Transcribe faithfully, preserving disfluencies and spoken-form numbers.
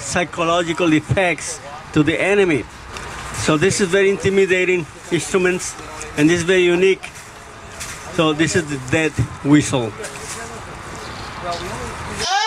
psychological effects to the enemy. So this is very intimidating instruments, and this is very unique. So this is the death whistle. Ah!